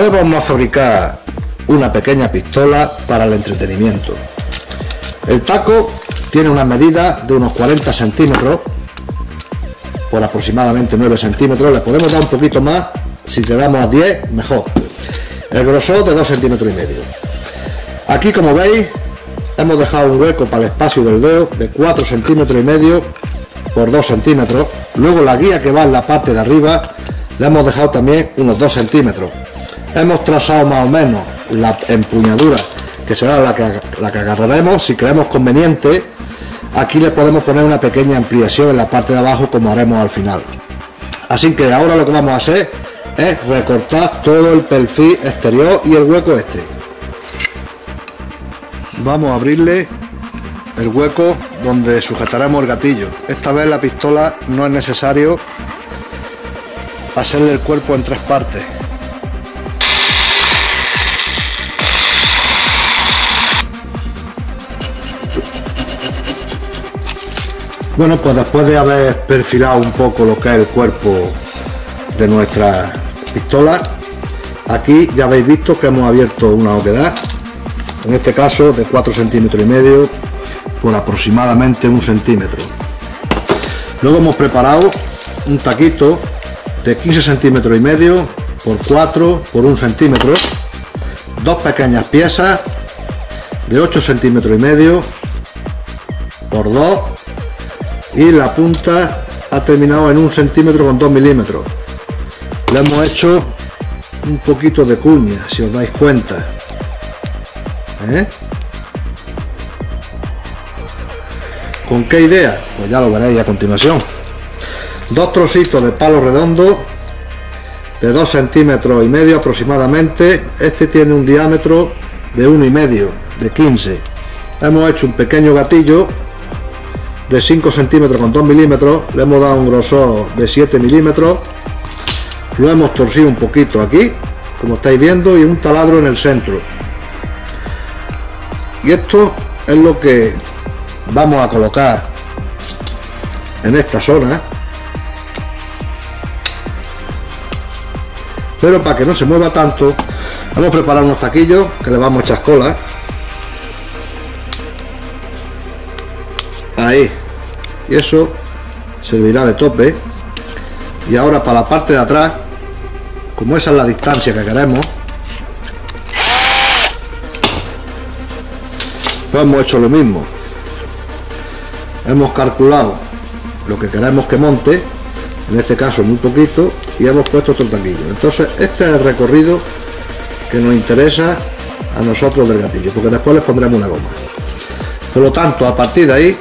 Hoy vamos a fabricar una pequeña pistola para el entretenimiento. El taco tiene una medida de unos 40 centímetros por aproximadamente 9 centímetros. Le podemos dar un poquito más, si le damos a 10 mejor. El grosor de 2,5 centímetros. Aquí, como veis, hemos dejado un hueco para el espacio del dedo de 4,5 centímetros por 2 centímetros. Luego la guía que va en la parte de arriba le hemos dejado también unos 2 centímetros. Hemos trazado más o menos la empuñadura, que será la que agarraremos. Si creemos conveniente, aquí le podemos poner una pequeña ampliación en la parte de abajo, como haremos al final. Así que ahora lo que vamos a hacer es recortar todo el perfil exterior y el hueco este. Vamos a abrirle el hueco donde sujetaremos el gatillo. Esta vez la pistola no es necesario hacerle el cuerpo en 3 partes. Bueno, pues después de haber perfilado un poco lo que es el cuerpo de nuestra pistola, aquí ya habéis visto que hemos abierto una oquedad, en este caso de 4,5 centímetros por aproximadamente 1 centímetro. Luego hemos preparado un taquito de 15,5 centímetros por 4 por 1 centímetro, dos pequeñas piezas de 8,5 centímetros por 2, y la punta ha terminado en 1 centímetro con 2 milímetros. Le hemos hecho un poquito de cuña, si os dais cuenta. ¿Con qué idea? Pues ya lo veréis a continuación. Dos trocitos de palo redondo de 2,5 centímetros aproximadamente. Este tiene un diámetro de 1,5, de 15. Hemos hecho un pequeño gatillo de 5 centímetros con 2 milímetros. Le hemos dado un grosor de 7 milímetros. Lo hemos torcido un poquito aquí, como estáis viendo, y un taladro en el centro. Y esto es lo que vamos a colocar en esta zona, pero para que no se mueva tanto, vamos a preparar unos taquillos que le vamos a echar cola. Ahí, y eso servirá de tope. Y ahora para la parte de atrás, como esa es la distancia que queremos, pues hemos hecho lo mismo. Hemos calculado lo que queremos que monte, en este caso muy poquito, y hemos puesto otro taquillo. Entonces este es el recorrido que nos interesa a nosotros del gatillo, porque después les pondremos una goma. Por lo tanto, a partir de ahí,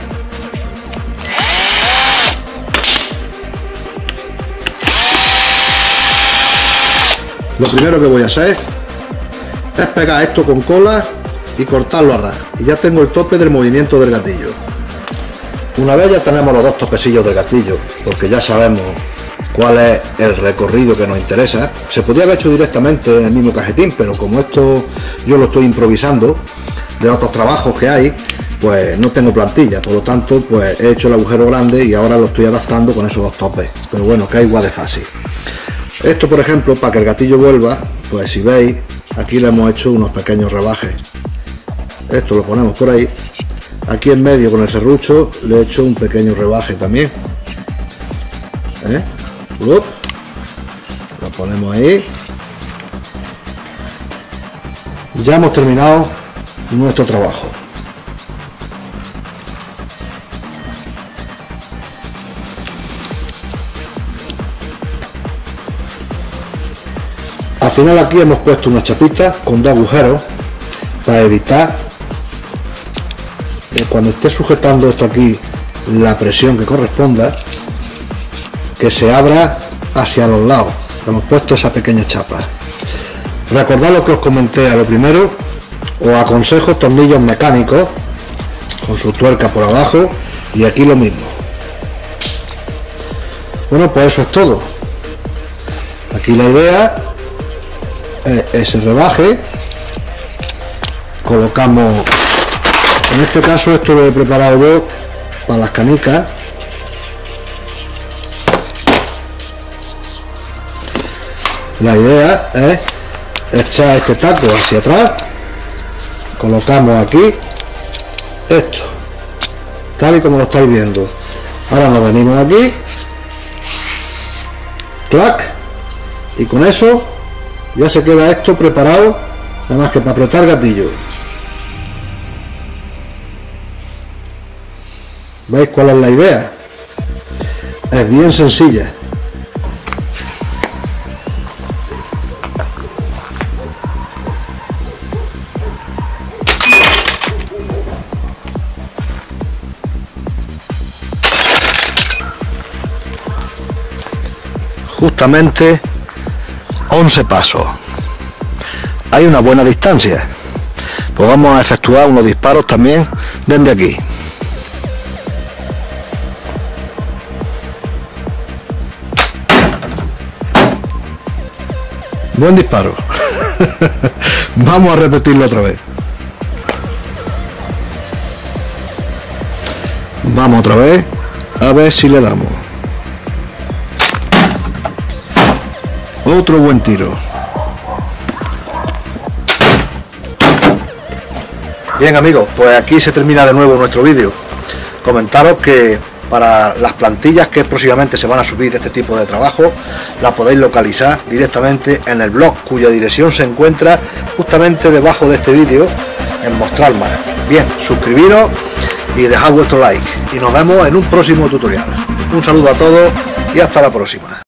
lo primero que voy a hacer es pegar esto con cola y cortarlo a ras, y ya tengo el tope del movimiento del gatillo. Una vez ya tenemos los dos topecillos del gatillo, porque ya sabemos cuál es el recorrido que nos interesa. Se podría haber hecho directamente en el mismo cajetín, pero como esto yo lo estoy improvisando de otros trabajos que hay, pues no tengo plantilla, por lo tanto pues he hecho el agujero grande y ahora lo estoy adaptando con esos dos topes, pero bueno, que es igual de fácil. Esto, por ejemplo, para que el gatillo vuelva, pues si veis, aquí le hemos hecho unos pequeños rebajes. Esto lo ponemos por ahí. Aquí en medio con el serrucho le he hecho un pequeño rebaje también. Lo ponemos ahí. Ya hemos terminado nuestro trabajo. Al final aquí hemos puesto una chapita con 2 agujeros para evitar que cuando esté sujetando esto aquí la presión que corresponda, que se abra hacia los lados. Hemos puesto esa pequeña chapa. Recordad lo que os comenté a lo primero. Os aconsejo tornillos mecánicos con su tuerca por abajo, y aquí lo mismo. Bueno, pues eso es todo. Aquí la idea es ese rebaje. Colocamos, en este caso esto lo he preparado yo para las canicas. La idea es echar este taco hacia atrás, colocamos aquí esto, tal y como lo estáis viendo. Ahora nos venimos aquí, clac, y con eso ya se queda esto preparado, nada más que para apretar gatillo. ¿Veis cuál es la idea? Es bien sencilla. Justamente 11 pasos. Hay una buena distancia, pues vamos a efectuar unos disparos también desde aquí. Buen disparo. Vamos a repetirlo otra vez. Vamos otra vez a ver si le damos. Otro buen tiro. Bien amigos, pues aquí se termina de nuevo nuestro vídeo. Comentaros que para las plantillas que próximamente se van a subir de este tipo de trabajo, las podéis localizar directamente en el blog, cuya dirección se encuentra justamente debajo de este vídeo en Mostrar Más. Bien, suscribiros y dejad vuestro like y nos vemos en un próximo tutorial. Un saludo a todos y hasta la próxima.